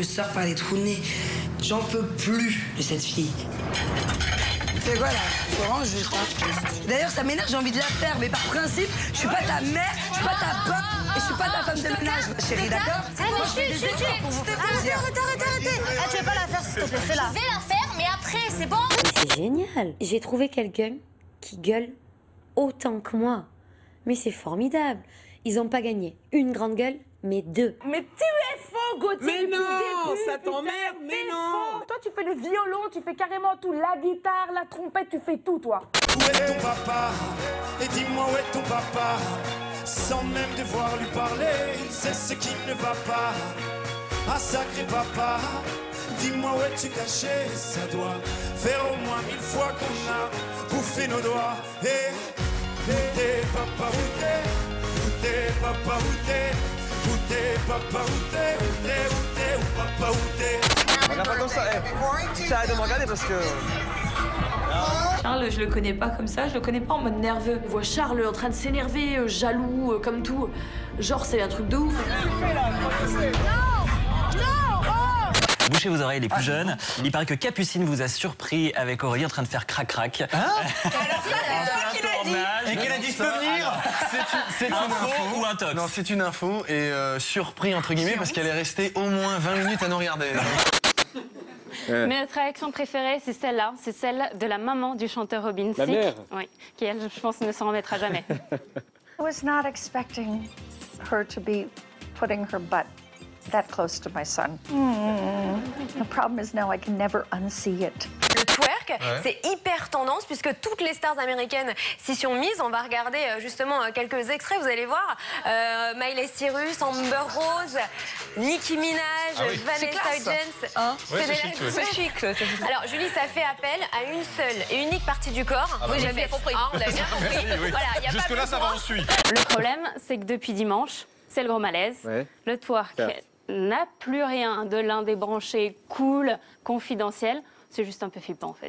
me sort par les trous de nez. J'en peux plus de cette fille. C'est quoi là? Je range juste. Hein. D'ailleurs, ça m'énerve, j'ai envie de la faire, mais par principe, je suis pas ta mère, je suis pas ta pote, et je suis pas ta femme de ménage, ma chérie, d'accord? Allez, chut. Arrêtez. Ah, tu veux pas la faire, s'il te plaît, fais-la. Je vais la faire, mais après, c'est bon. C'est génial. J'ai trouvé quelqu'un qui gueule autant que moi. Mais c'est formidable. Ils n'ont pas gagné une grande gueule, mais deux. Mais tu es faux, Gauthier. Mais non, ça t'emmerde, mais non. Toi, tu fais le violon, tu fais carrément tout. La guitare, la trompette, tu fais tout, toi. Où est ton papa? Et dis-moi où est ton papa? Sans même devoir lui parler, il sait ce qui ne va pas. Ah sacré papa, dis-moi où es-tu caché? Ça doit faire au moins 1000 fois qu'on a bouffé nos doigts. Où t'es papa, où t'es papa, où t'es papa, où papa, où t'es? Regarde pas comme ça, J'arrête de me regarder parce que... Charles, je le connais pas comme ça, je le connais pas en mode nerveux. On voit Charles en train de s'énerver, jaloux, comme tout. Genre, c'est un truc de ouf. Bouchez vos oreilles les plus jeunes. Il paraît que Capucine vous a surpris avec Aurélie en train de faire crac-crac. Hein? Alors ça, c'est toi qui l'as dit. Et qu'elle a dit je peux venir. C'est une info ou un tox? Non, c'est une info et surpris entre guillemets parce qu'elle est restée au moins 20 minutes à nous regarder. Mais notre réaction préférée, c'est celle-là. C'est celle de la maman du chanteur Robin Thicke. La mère. Oui, qui, elle, je pense, ne s'en remettra jamais. I was not expecting her to be putting her butt that close to my son. The problem is now I can never unsee it. Le twerk, c'est hyper tendance puisque toutes les stars américaines s'y sont mises. On va regarder justement quelques extraits, vous allez voir. Miley Cyrus, Amber Rose, Nicki Minaj, Vanessa Hudgens. Hein? C'est chic. Alors Julie, ça fait appel à une seule et unique partie du corps. Ah bah j'ai bien compris. On l'a bien compris. Voilà, y a jusque-là, pas ça va, on suit. Le problème, c'est que depuis dimanche, c'est le gros malaise. Le twerk n'a plus rien de l'un des branchés cool, confidentiel. C'est juste un peu flippant, en fait.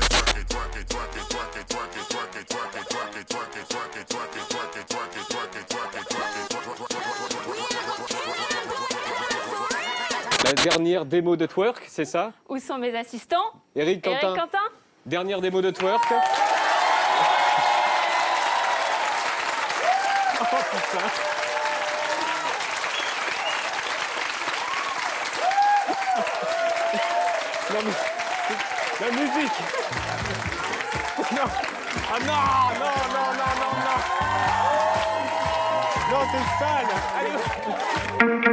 La dernière démo de twerk, c'est ça? Où sont mes assistants? Eric Quentin. Dernière démo de twerk. Oh putain. Non mais... La musique. Non. Ah non. Non, c'est sale. Allez.